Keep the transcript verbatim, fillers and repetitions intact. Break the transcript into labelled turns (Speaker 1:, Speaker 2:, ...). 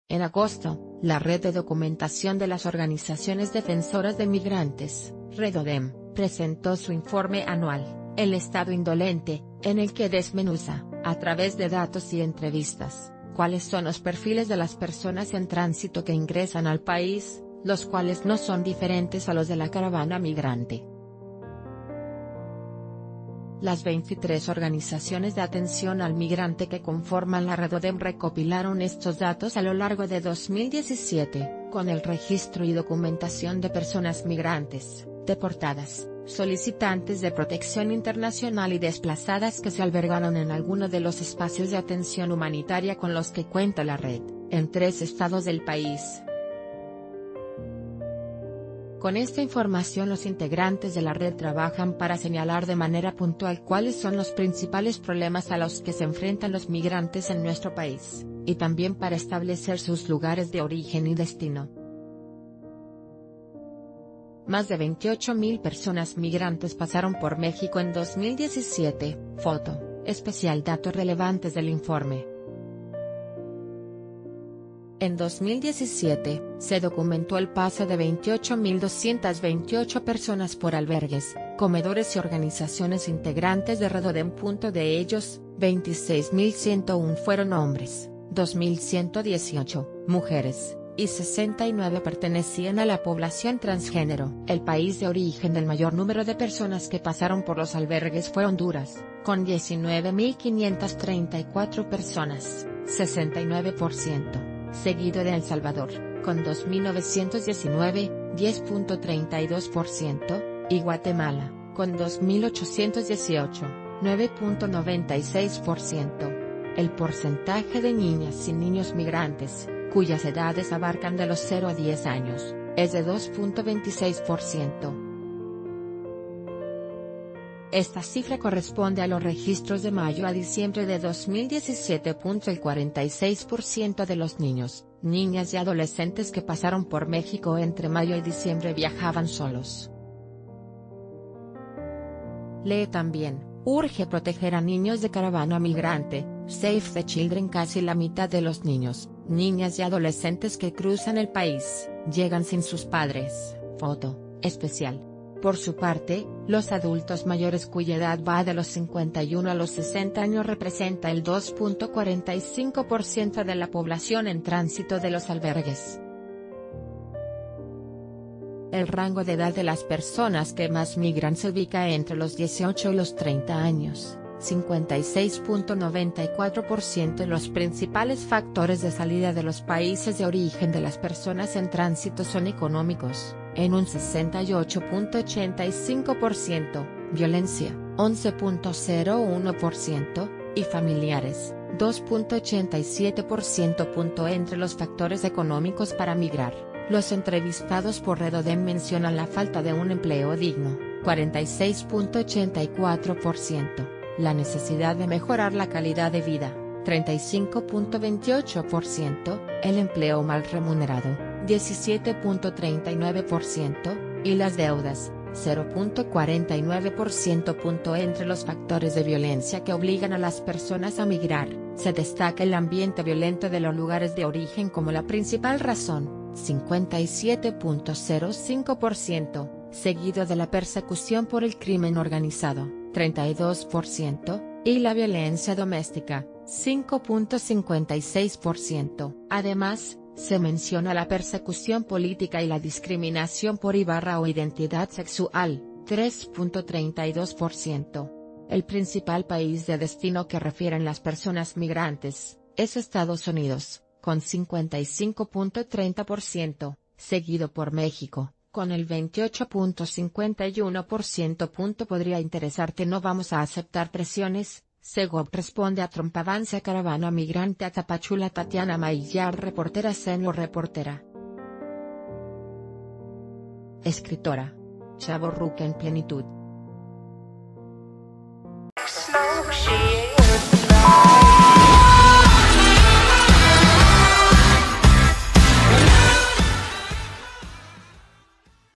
Speaker 1: En agosto, la Red de Documentación de las Organizaciones Defensoras de Migrantes, REDODEM, presentó su informe anual, El Estado Indolente, en el que desmenuza, a través de datos y entrevistas, cuáles son los perfiles de las personas en tránsito que ingresan al país, los cuales no son diferentes a los de la caravana migrante. Las veintitrés organizaciones de atención al migrante que conforman la REDODEM recopilaron estos datos a lo largo de dos mil diecisiete, con el registro y documentación de personas migrantes, deportadas, solicitantes de protección internacional y desplazadas que se albergaron en alguno de los espacios de atención humanitaria con los que cuenta la red, en tres estados del país. Con esta información los integrantes de la red trabajan para señalar de manera puntual cuáles son los principales problemas a los que se enfrentan los migrantes en nuestro país, y también para establecer sus lugares de origen y destino. Más de veintiocho mil personas migrantes pasaron por México en dos mil diecisiete, foto, especial datos relevantes del informe. En dos mil diecisiete, se documentó el paso de veintiocho mil doscientas veintiocho personas por albergues, comedores y organizaciones integrantes de REDODEM. De ellos, veintiséis mil ciento uno fueron hombres, dos mil ciento dieciocho, mujeres, y sesenta y nueve pertenecían a la población transgénero. El país de origen del mayor número de personas que pasaron por los albergues fue Honduras, con diecinueve mil quinientas treinta y cuatro personas, sesenta y nueve por ciento. Seguido de El Salvador, con dos mil novecientos diecinueve, diez punto treinta y dos por ciento, y Guatemala, con dos mil ochocientos dieciocho, nueve punto noventa y seis por ciento. El porcentaje de niñas y niños migrantes, cuyas edades abarcan de los cero a diez años, es de dos punto veintiséis por ciento. Esta cifra corresponde a los registros de mayo a diciembre de dos mil diecisiete. El cuarenta y seis por ciento de los niños, niñas y adolescentes que pasaron por México entre mayo y diciembre viajaban solos. Lee también, urge proteger a niños de caravana migrante, Save the Children. Casi la mitad de los niños, niñas y adolescentes que cruzan el país, llegan sin sus padres, foto, especial. Por su parte, los adultos mayores cuya edad va de los cincuenta y uno a los sesenta años representa el dos punto cuarenta y cinco por ciento de la población en tránsito de los albergues. El rango de edad de las personas que más migran se ubica entre los dieciocho y los treinta años, cincuenta y seis punto noventa y cuatro por ciento. Los principales factores de salida de los países de origen de las personas en tránsito son económicos, en un sesenta y ocho punto ochenta y cinco por ciento, violencia, once punto cero uno por ciento, y familiares, dos punto ochenta y siete por ciento. Entre los factores económicos para migrar, los entrevistados por REDODEM mencionan la falta de un empleo digno, cuarenta y seis punto ochenta y cuatro por ciento, la necesidad de mejorar la calidad de vida, treinta y cinco punto veintiocho por ciento, el empleo mal remunerado, diecisiete punto treinta y nueve por ciento, y las deudas, cero punto cuarenta y nueve por ciento. Entre los factores de violencia que obligan a las personas a migrar, se destaca el ambiente violento de los lugares de origen como la principal razón, cincuenta y siete punto cero cinco por ciento, seguido de la persecución por el crimen organizado, treinta y dos por ciento, y la violencia doméstica, cinco punto cincuenta y seis por ciento. Además, se menciona la persecución política y la discriminación por ibarra o identidad sexual, tres punto treinta y dos por ciento. El principal país de destino que refieren las personas migrantes, es Estados Unidos, con cincuenta y cinco punto treinta por ciento, seguido por México, con el veintiocho punto cincuenta y uno por ciento. Podría interesarte. No vamos a aceptar presiones. Segov responde a Trump. Avanza caravana migrante a Tapachula. Tatiana Maillar, reportera Seno reportera. Escritora. Chavorruca en plenitud.